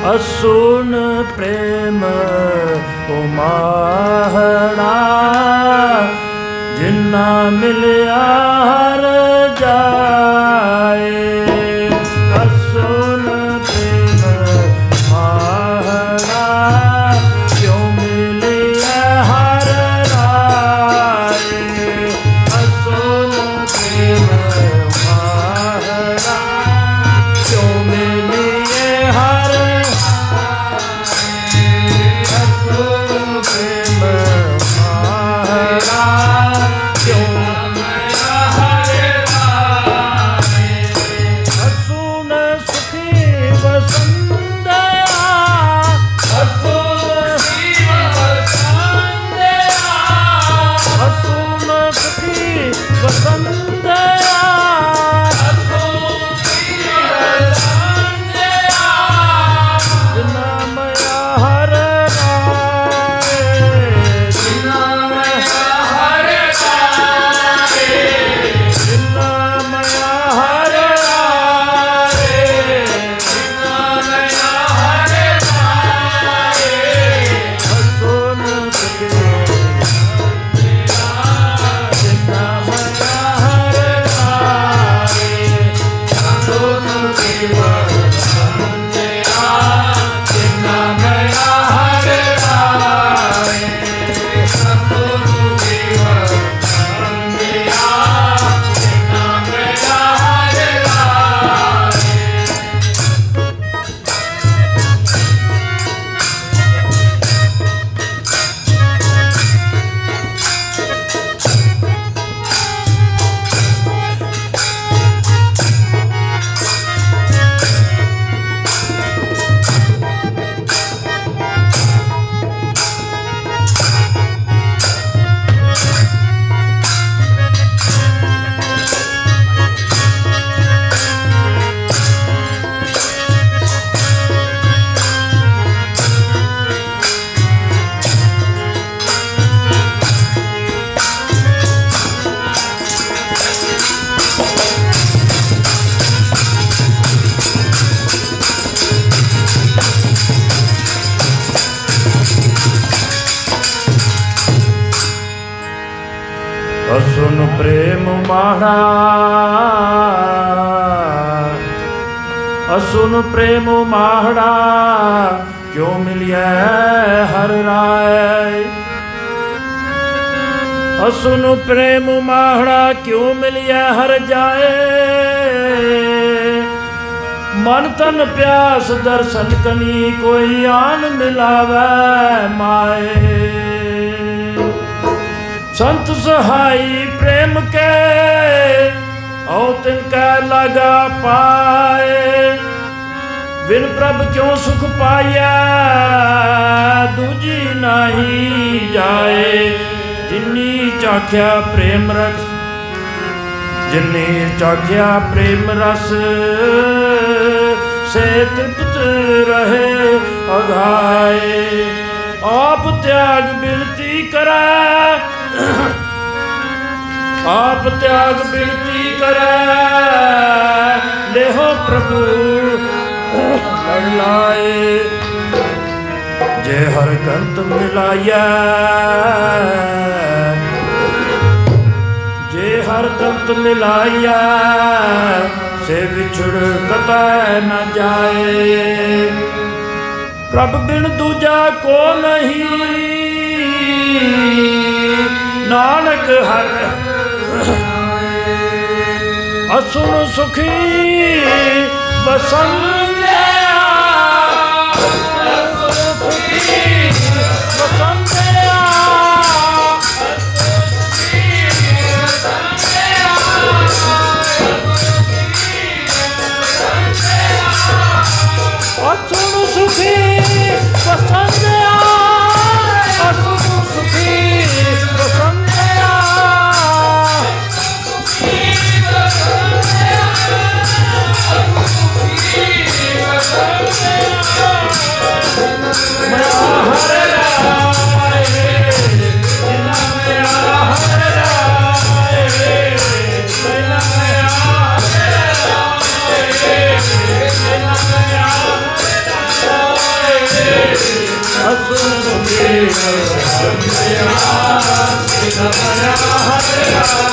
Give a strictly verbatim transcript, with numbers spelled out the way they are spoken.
असुन प्रेम उमाहड़ा जिन्ना मिलिया हर जाए। असुन प्रेम उमाहड़ा क्यों मिलिया हर राय। असुन प्रेम उमाहड़ा क्यों मिलिए हर। असुन प्रेम उमाहड़ा क्यों असुन सुखी वसंदया। असुन असुन सुखी वसंदया। जिन्ना मया हर राय। जिन्ना मया हर राय। जिन्ना मया हर राय। जिन्ना मया हर राय। असुन सुखी जिन्ना मया हर राय। असुन सुखी वसंदया। जिन्ना मया हर राय। असुन सुखी वसंदया। जिन्ना मया हर राय। असुन प्रेम माड़ा। असुन प्रेम माड़ा क्यों मिलिया हर राय। असुन प्रेम माड़ा क्यों मिलिया हर जाए। मन तन प्यास दर्शन कनी कोई आन मिलावे माए। संत सहाई प्रेम के औ तिनका लगा पाए। बिन प्रभ क्यों सुख पाया दूजी नहीं जाए। जिन्नी चाख्या प्रेम रस जिन्नी चाख्या प्रेम रस से तृप्त रहे अघाए। आप त्याग बिनती करे। आप त्याग बिनती करे लेहो प्रभु लड़ लाए। जे हर कंत मिलाया जे हर कंत मिलाया से विछुड़ कतै न जाए। प्रभ बिन दूजा को नहीं नानक हर। असुन सुखी वसंदया। असुन सुखी वसंदया। असुन सुखी वसंदया। असुन सुखी वसंदया। हरे राम